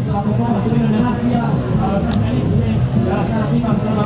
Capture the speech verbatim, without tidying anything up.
Hace poco estuvieron en Asia, a los especialistas, a las artistas,